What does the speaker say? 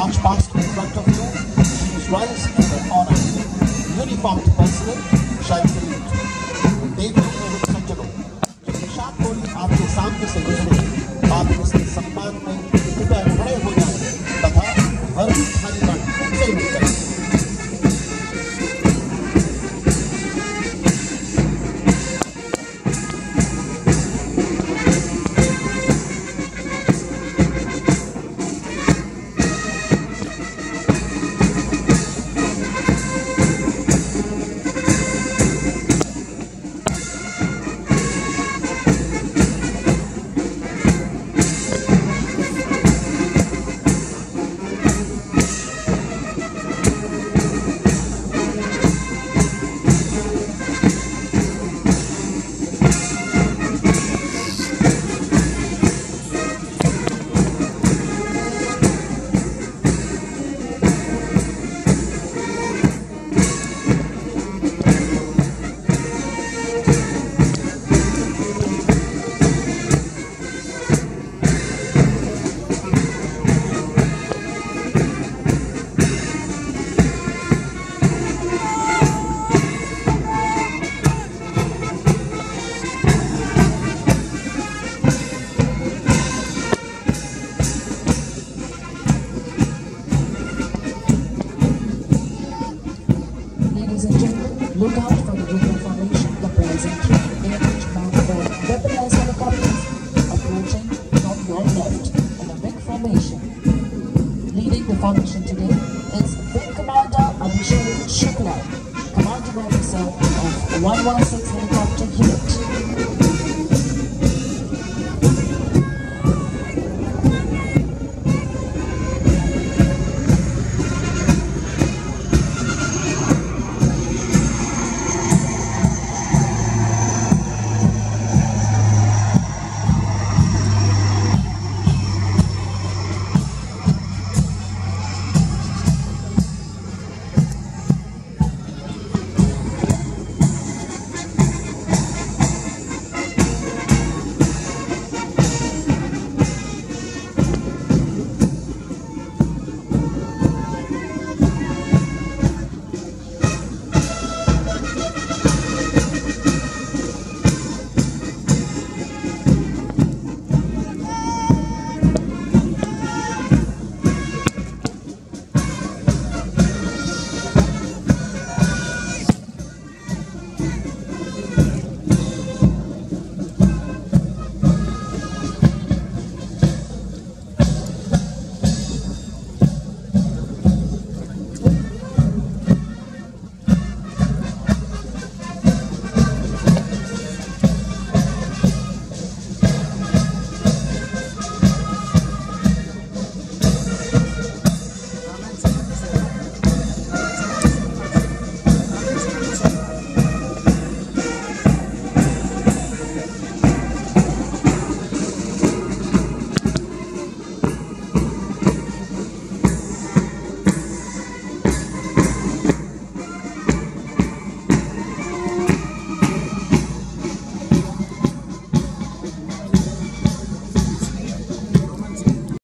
march past in front of you. Please rise in their honor. Uniformed personnel shall salute. देवियों एवं सज्जनों, जो निशान बोली आपके सामने से गुजरे, आप इसके सम्मान में कृपया खड़े हो जाएं तथा वर्ग थालीगण सैल्यूट करें। Look out for the river formation comprising 3 air-pitch bound weaponized helicopters approaching from your left in a big formation. Leading the formation today is Wing Commander Abhishek Shukla, Commanding Officer of 116 Helicopter Unit.